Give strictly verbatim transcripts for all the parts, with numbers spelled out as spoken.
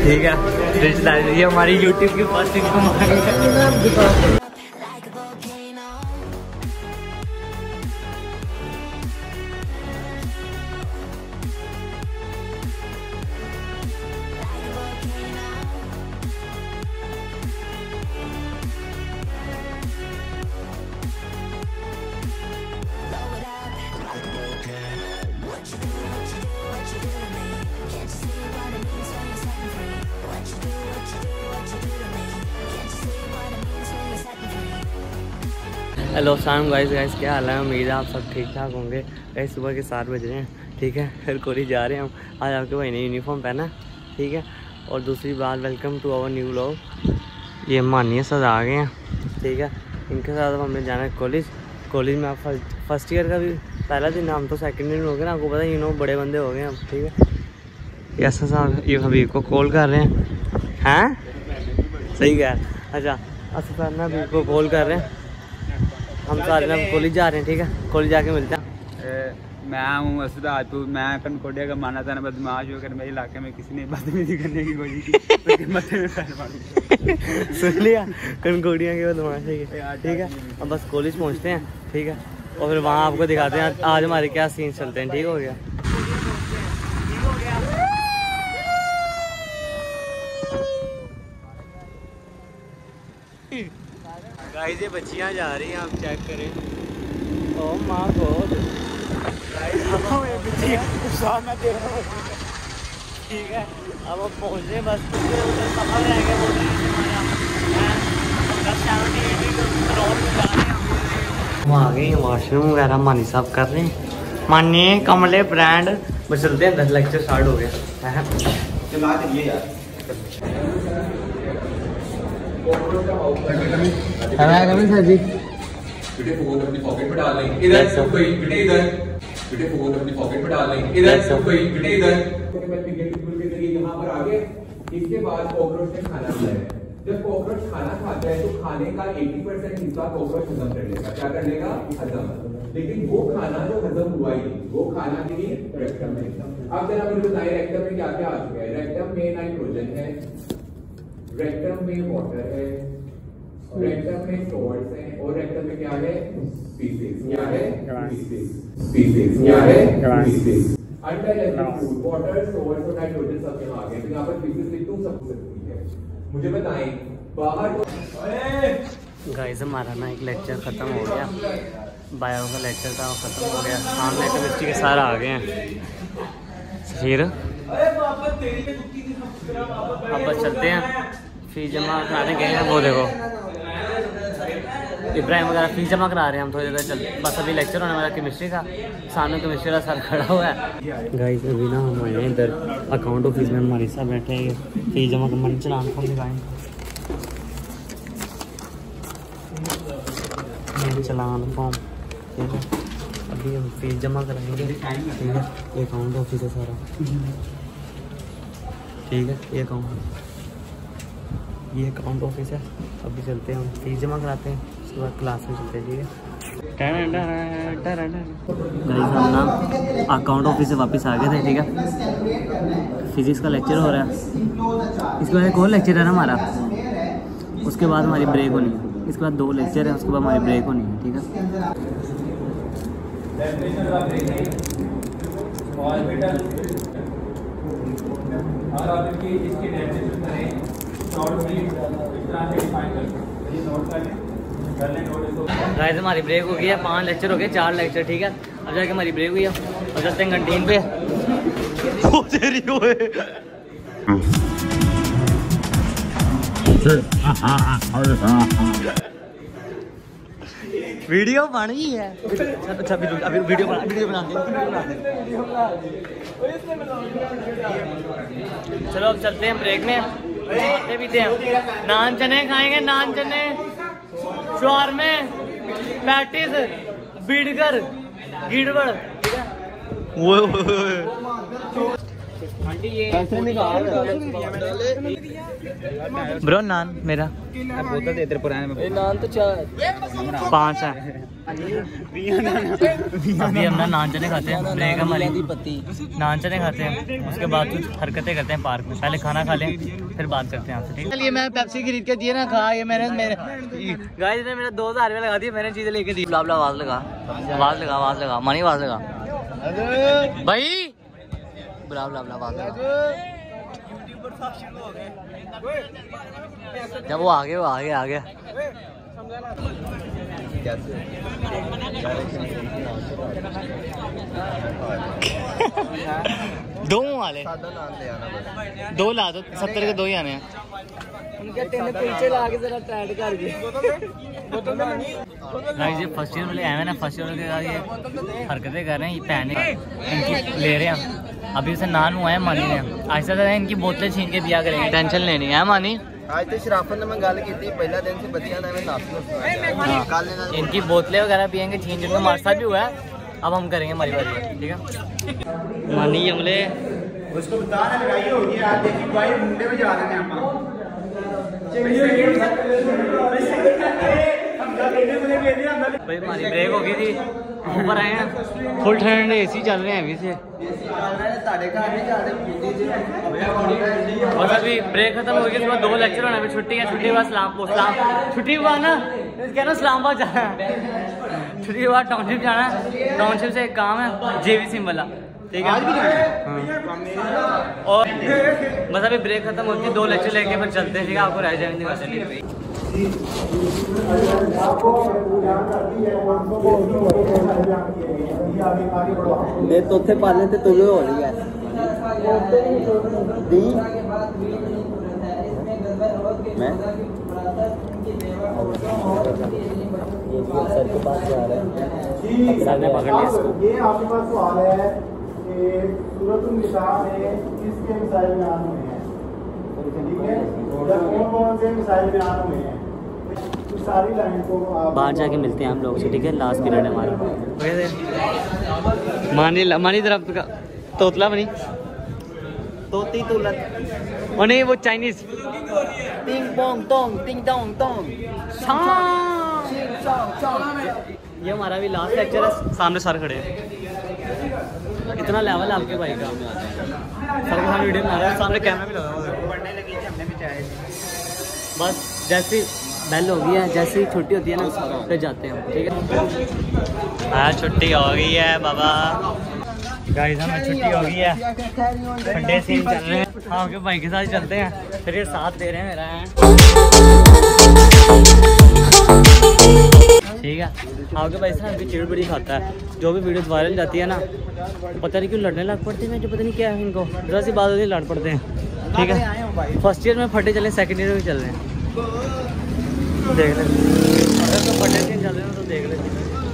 ठीक है, रिश्तेदारी ये हमारी यूट्यूब की फर्स्ट इनकम। हेलो सलाम गाइस गाइस क्या हाल है। उम्मीद है आप सब ठीक ठाक होंगे। गाइस सुबह के सात बज रहे हैं, ठीक है, फिर कॉलेज जा रहे हैं हम। आज आपके भाई ने यूनिफॉर्म पहना, ठीक है। और दूसरी बात, welcome to our new vlog. ये मानिए सर आ गए हैं, ठीक है। इनके साथ हमने जाना है कॉलेज। कॉलेज में आप फर्स्ट फर्स्ट ईयर का भी पहला दिन, हम तो सेकेंड ईयर में हो गए ना, आपको पता ही नो बड़े बंदे हो गए हम, ठीक है। यस साहब ये हबीब को कॉल कर रहे हैं, हैं सही क्या। अच्छा असद सर ना हबीब को कॉल कर रहे हैं। हम सारे ना कॉलेज जा रहे हैं, ठीक है। कॉलेज जाके मिलते हैं। मैं हूँ असद राजपूत, मैं कनकोडिया का माना था ना बदमाश होकर मेरे इलाके में किसी ने बदतमीजी करने की कोशिश की, मत्थे में पैर मार सुन लिया, कनकोडिया के बदमाश है, ठीक है। अब बस कॉलेज पहुँचते हैं, ठीक है, और फिर वहाँ आपको दिखाते हैं आज हमारे क्या सीन चलते हैं, ठीक हो गया। गाइस ये बच्चियाँ जा रही हैं, आप चेक करें। ओ माँ गॉड, ठीक है। अब हम पहुँच रहे बस, सफर रहेंगे हम आ गए। वॉशरूम वगैरह मानी साहब कर रहे हैं। मानी कमले ब्रांड बस चलते हैं, दस लेक्चर स्टार्ट हो गया है। चला चलिए यार। सर जी बेटे फोन अपनी पॉकेट में डाल लें, इधर सब कोई बेटे इधर, बेटे फोन अपनी पॉकेट में डाल लें, इधर सब कोई बेटे इधर। के जरिए यहाँ पर आ गए। इसके बाद कॉकरोच ने खाना खाया। जब कॉकरोच खाना खाता है तो खाने का अस्सी परसेंट हिस्सा कॉकरोच हजम कर लेगा। क्या कर लेगा? हजम। लेकिन वो खाना जो हजम हुआ ही वो खाना के लिए रेक्टम में। अब जरा मुझे बताइए रेक्टम में क्या क्या आ चुका है। रेक्टम में नाइट्रोजन है, रेक्टम में वाटर है, रेक्टम में सॉल्ट्स हैं, और रेक्टम में क्या है? स्पीसीज। क्या है? स्पीसीज। स्पीसीज क्या है? Species. Under food water, salts और नाइट्रोजन सब यहाँ आ गए। तो यहाँ पर स्पीसीज लिख दूं, सब सकती है। मुझे बताएं बाहर गाइस हमारा ना एक लेक्चर खत्म हो गया, बायो का लेक्चर था खत्म हो गया। सामने केमिस्ट्री के सारे आ गए हैं। फिर अब बस चलते हैं, फीस जमा कराने गए हैं। वो देखो इब्राहिम वगैरह फीस जमा करा रहे हैं हम थोड़ी देर चल। बस अभी लेक्चर होने वाला केमिस्ट्री का, सामने केमिस्ट्री का सर खड़ा हुआ है। गाइस अभी ना हम आए हैं इधर अकाउंट ऑफिस में, हमारे साथ बैठे हैं फीस जमा करने। चलान फॉर्म दिखाएंगे, चलान फॉर्म, ठीक है। अभी हम फीस जमा कराएंगे, ठीक है। ये अकाउंट ऑफिस है सारा, ठीक है। ये अकाउंट ये अकाउंट ऑफिस है। अभी चलते हैं हम फीस जमा कराते हैं, उसके बाद क्लास में चलते हैं, ठीक है। हम ना अकाउंट ऑफिस से वापस आ गए थे, ठीक है। फिजिक्स का लेक्चर हो रहा है, इसके बाद एक और लेक्चर है ना हमारा, उसके बाद हमारी ब्रेक होनी है। इसके बाद दो लेक्चर है, उसके बाद हमारी ब्रेक होनी है, ठीक है। गाइस हमारी ब्रेक हो गई है, पांच लेक्चर हो गए, चार लेक्चर, ठीक है। अब जाके हमारी ब्रेक हुई है, अब चलते हैं कैंटीन पे। वीडियो बन गई है। अच्छा अभी वीडियो बना वीडियो बना दे। चलो अब चलते हैं ब्रेक में, खाते पीते हैं। नान चने खाएंगे, नान चने, शवारमे, पैटीज, बीड़कर, गिड़बड़, ठीक है। ब्रो नान मेरा बोतल दे तेरे पुराने में नान तो चार पाँच है। अभी हम ना नान चने खाते हैं, ब्रेक हमारी नान चने खाते हैं, उसके बाद कुछ हरकतें करते हैं पार्क में। पहले खाना खा लें फिर बात करते हैं आपसे, ठीक है? चलिए मैं पेप्सी खरीद के दिए ना, खा ये मैंने मेरे गाइस ने मेरा दो हजार रुपये लगा दिए, मैंने चीजें लेके दी। बुला आवाज लगा आवाज लगा आवाज लगा मानी आवाज लगा भाई बुला बुला आवाज लगा। जब वो आगे वो आगे आ गया दो वाले दो ला दो, सत्तर के दो ही आने हैं। उनके तीन पीछे ला के जरा टाइट कर दिए। गाइस ये फर्स्ट ईयर वाले आए हैं ना, फर्स्ट ईयर के ये हरकतें कर रहे हैं, ये पहने इनकी ले रहे हैं। अभी उसे नान हुआ है मानी ने, ऐसा तरह इनकी बोतलें छीन के दिया करेंगे, टेंशन लेनी है मानी। आज तो शराफत ने मैं गल की थी पहला दिन से बतिया ना मैं नाश्ता इनकी बोतलें वगैरह पियेंगे छीन जिनका हमारे साथ भी हुआ है। अब हम करेंगे हमारी बारी, ठीक है? मानी हमले उसको बताना लगाई होगी आज देखिए भाई मुंडे में जा रहे हैं हम भाई हमारी ब्रेक हो गई थी, ऊपर आए हैं, फुल ठंड एसी चल रहे हैं अभी से। बस अभी ब्रेक खत्म हो गई, उसके बाद दो लेक्चर होने में छुट्टी है, छुट्टी के बाद सलाम सलाम छुट्टी के बाद ना कह रहा इस्लामाबाद जाना है, छुट्टी के बाद टाउनशिप जाना है, टाउनशिप से एक काम है जेवीसी वाला, ठीक है? हाँ। और बस अभी ब्रेक खत्म होती है, दो लेक्चर लेके फिर चलते हैं, ठीक है? आपको रह जाएंगे वैसे मैं तो थे पाले थे तुझे हो रही है दी मैं सर के पास जा रहे हैं, सर ने पकड़ लिया इसको। ये आपके पास सवाल है कि सूरत निसाब में किसके मिसाइल में आने हुए हैं, ठीक है? कौन कौन से मिसाइल में आने हुए हैं, सारी लाइन को बाहर जाके मिलते हैं हम लोग से, ठीक है? लास्ट पीरियड है हमारा। मानी मानी तरफ का तोतला बनी तोती तुलत और नहीं वो चाइनीज टिंग पोंग टोंग टिंग टोंग टोंग ये हमारा भी लास्ट लेक्चर है, सामने सर खड़े हैं। इतना लेवल है आपके भाई का, सर के सामने वीडियो बना रहा है, सामने कैमरा भी लगा हुआ है। पढ़ने लगी थी हमने भी चाहे बस जैसे बेल हो गई है, जैसे ही छुट्टी होती है ना फिर जाते हैं हम, ठीक है? हाँ छुट्टी हो गई है बाबा, गाइस हमें छुट्टी हो गई है, ठंडे सीन चल रहे हैं, हाँ आपके भाई के साथ चलते हैं, फिर ये साथ दे रहे हैं मेरा है, ठीक है? आपके भाई से चिड़ बड़ी खाता है, जो भी वीडियो वायरल जाती है ना पता नहीं क्यों लड़ने लग पड़ते हैं, जो पता नहीं क्या है इनको, जरा सी बात होती है लड़ पड़ते हैं, ठीक है? फर्स्ट ईयर में फटे चले, सेकंड ईयर में चल रहे हैं, देख ले अगर तो फटे सीन चल रहे हैं तो देख ले।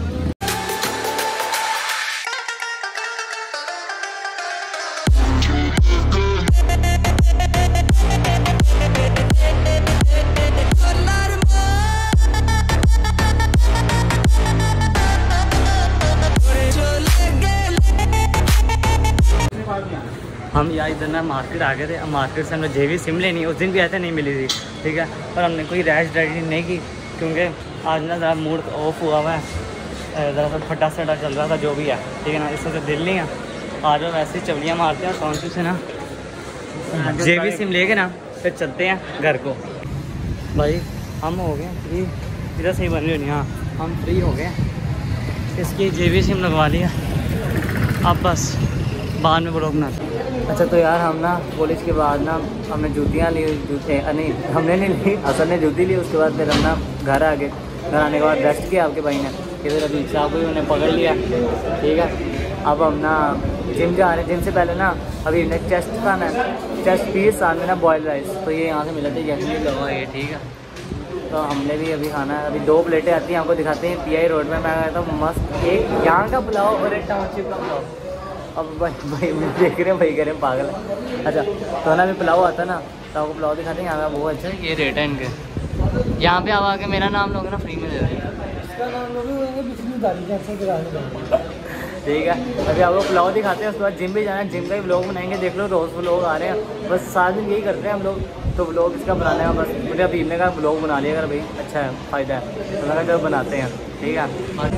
हम यहाँ इधर ना मार्केट आ गए थे, अब मार्केट से हमने जेवी सिम लेनी है, उस दिन भी ऐसे नहीं मिली थी, ठीक है? पर हमने कोई रैश ड्राइविंग नहीं की क्योंकि आज ना ज़रा मूड ऑफ हुआ हुआ है, ज़रा सा फटा सटा चल रहा था जो भी है, ठीक है ना? इससे तो दिल नहीं है, आज वैसे ही चवलियाँ मारते हैं कौन सी से ना जेवी सिम लेके ना फिर चलते हैं घर को। भाई हम हो गए फ्री, इधर सही बन रही होनी, हाँ हम फ्री हो गए, इसकी जेवी सिम लगवा लिया, अब बस बाद में ब्लॉग बनाते। अच्छा तो यार हम ना कॉलेज के बाद ना हमने जूतियाँ ली, जूते नहीं हमने नहीं ली, असल ने जूती ली, उसके बाद फिर हम ना घर आ गए, घर आने के बाद रेस्ट किया आपके भाई ने, फिर अभी साहब को उन्हें पकड़ लिया, ठीक है? अब हम ना जिम जा रहे हैं, जिम से पहले ना अभी इन्हें चेस्ट खाना है, चेस्ट पीस साथ में ना बॉयल राइस, तो ये यहाँ से मिला था यही लगा ये, ठीक है? तो हमने भी अभी खाना है, अभी दो प्लेटें आती हैं आपको दिखाते हैं, पी आई रोड में मैं गया था मस्त, एक यहाँ का पुलाव और एक टाउनशिप का पुलाव। अब भाई भाई देख रहे हैं भाई कह रहे हैं पागल है। अच्छा तो ना भी पुलाव आता ना तो आपको पुलाव दिखाते हैं, यहाँ का बहुत अच्छा है, ये रेट है इनके, यहाँ पे आप आके मेरा नाम लोगे ना फ्री में दे देंगे, ठीक है। अभी आप लोग पुलाव दिखाते हैं, उसके बाद जिम भी जाना है, जिम का ही व्लॉग बनाएंगे। देख लो रोज़ व्लॉग आ रहे हैं, बस सात दिन यही करते हैं हम लोग, तो व्लॉग इसका बनाने का बस मुझे अभी इवनिंग का व्लॉग बना लिया अगर भाई अच्छा है, फ़ायदा है तो लगा जब बनाते हैं। ठीक है,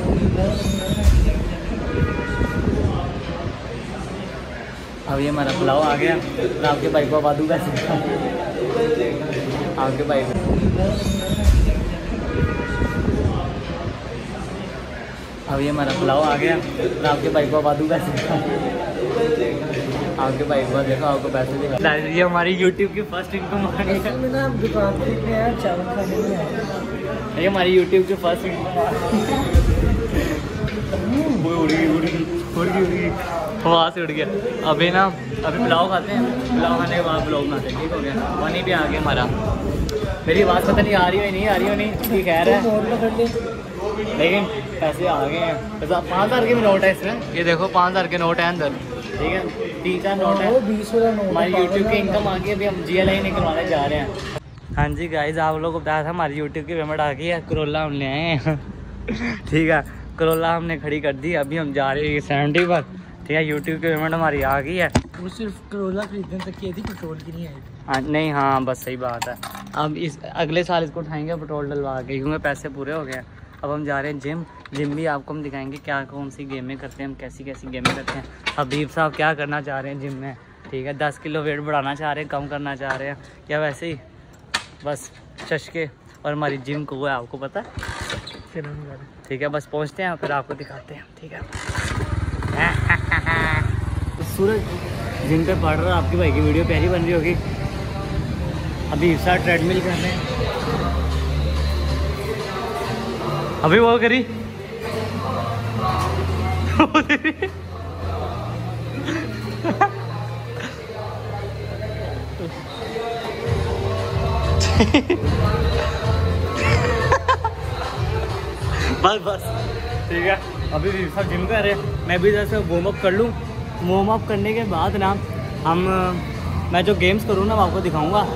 अब ये हमारा पुलाव आ गया। तो आपके भाई को आबादू का आपके भाई को अब ये हमारा पुलाव आ गया। तो आपके भाई को आबादू का आपके भाई को देखो, आपको पैसे दिखा। ये हमारी यूट्यूब की फर्स्ट इनकम आ गई है। दुकान पे चावल खाने में ये हमारी यूट्यूब की फर्स्ट इनकम उड़ गई उड़ गई उड़ गई उड़ गई वहाँ से उड़ गया। अभी ना अभी पुलाव खाते हैं, पुलाव खाने के बाद ब्लॉग बनाते हैं। ठीक हो गया, पानी भी आ गया हमारा। मेरी आवाज़ पता नहीं आ रही हो नहीं आ रही हो नहीं ठीक है, लेकिन पैसे आ गए हैं। पाँच हज़ार के नोट है इसमें, ये देखो पाँच हज़ार के नोट है अंदर। ठीक है, तीन चार नोट है, बीस वाला नोट। हमारी यूट्यूब की इनकम आ गई, अभी हम जी एल आई निकलवाने जा रहे हैं। हाँ जी गाइस, आप लोगों को बताया था हमारी यूट्यूब की पेमेंट आ गई है। करोला हम ले आए हैं। ठीक है, करोला हमने खड़ी कर दी, अभी हम जा रहे हैं सेवेंटी पर। ठीक है, यूट्यूब की पेमेंट हमारी आ गई है। वो सिर्फ करोला खरीदने तक की थी, पेट्रोल की नहीं आई। हाँ नहीं, हाँ बस सही बात है। अब इस अगले साल इसको उठाएंगे पेट्रोल डलवा के, क्योंकि पैसे पूरे हो गए हैं। अब हम जा रहे हैं जिम। जिम भी आपको हम दिखाएंगे क्या कौन सी गेमें करते हैं हम, कैसी कैसी गेमें करते हैं। हबीब साहब क्या करना चाह रहे हैं जिम में। ठीक है, दस किलो वेट बढ़ाना चाह रहे हैं, कम करना चाह रहे हैं, या वैसे ही बस चश्के। और हमारी जिम को वो है, आपको पता है। ठीक है, बस पहुँचते हैं फिर आपको दिखाते हैं। ठीक है, तो सूरज जिम पे पढ़ रहा है, आपकी भाई की वीडियो प्यारी बन रही होगी। अभी इफ्सा ट्रेडमिल कर रहे हैं, अभी वो करी बस बस ठीक है। अभी भी सब जिम कर रहे हैं, मैं भी जैसे वार्म अप कर लूँ। वार्म अप करने के बाद ना हम मैं जो गेम्स करूँ ना, मैं आपको दिखाऊंगा।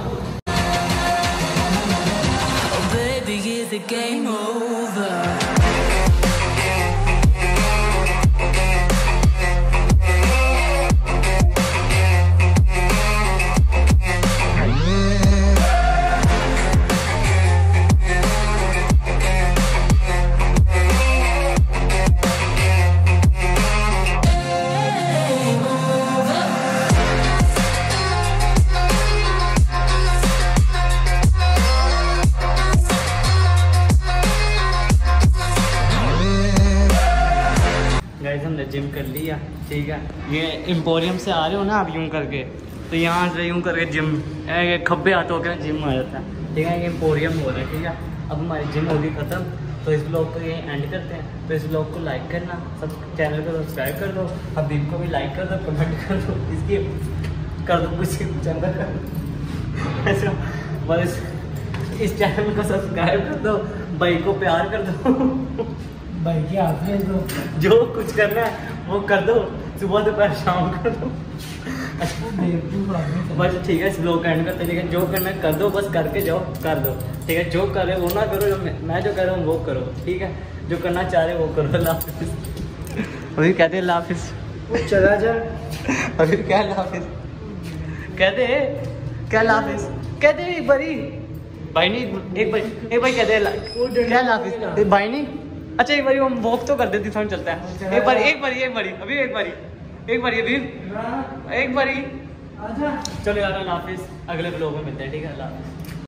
हमने जिम कर लिया। ठीक है, ये एम्पोरियम से आ रहे हो ना आप यूं करके, तो यहाँ से यूं करके जिम खब्बे हाथों के जिम आ जाता है। ठीक है, ये एम्पोरियम हो रहा है। ठीक है, अब हमारी जिम होगी ख़त्म, तो इस ब्लॉग को यहीं एंड करते हैं। तो इस ब्लॉग को लाइक करना, सब चैनल को सब्सक्राइब कर दो, हबीब को भी लाइक कर दो, कमेंट कर दो, इसकी कर दो कुछ चंदा कर दो ऐसा, बस इस चैनल को सब्सक्राइब कर दो, भाई को प्यार कर दो, भाई की हाफिज़ दो, जो कुछ करना है वो कर दो, सुबह दोपहर शाम कर दो। बस ठीक है, इस ब्लॉग का एंड करते हैं। ठीक है, जो करना है कर दो, बस करके जाओ, कर दो। ठीक है, जो कर रहे हो वो ना करो, जो मैं जो कर रहा हूँ वो करो। ठीक है, जो करना चाह रहे हो वो करो। अल्लाह हाफिज़। अभी कहते हैं अल्लाह हाफिज़, वो चला जा। अभी क्या अल्लाह हाफिज़ कहते हैं, क्या अल्लाह हाफिज़ कहते हैं। एक बारी भाई नहीं, एक भाई एक भाई कहते हैं क्या अल्लाह हाफिज़, भाई नहीं। अच्छा एक बारी हम वॉक तो कर देते, समझ चलता है। एक बार एक बारी एक बारी अभी एक बारी एक बारी अभी एक बारी चलो यार, अल्लाह हाफिज़। अगले ब्लॉग में मिलते हैं। ठीक है, अल्लाह हाफिज़।